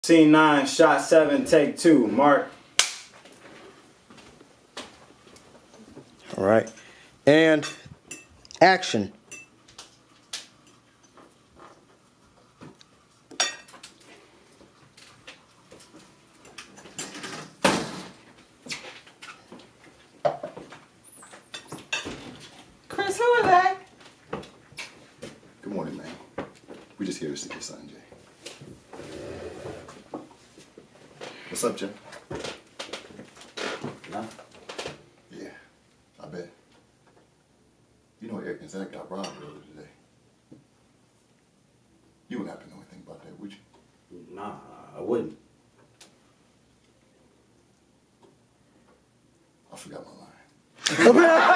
Scene 9, shot 7, take 2. Mark. All right. And action. Chris, who are they? Good morning, man. We just here to see your son, Jay. What's up, Jim? No. Yeah, I bet. You know Eric and Zach got robbed earlier today. You wouldn't happen to know anything about that, would you? Nah, I wouldn't. I forgot my line.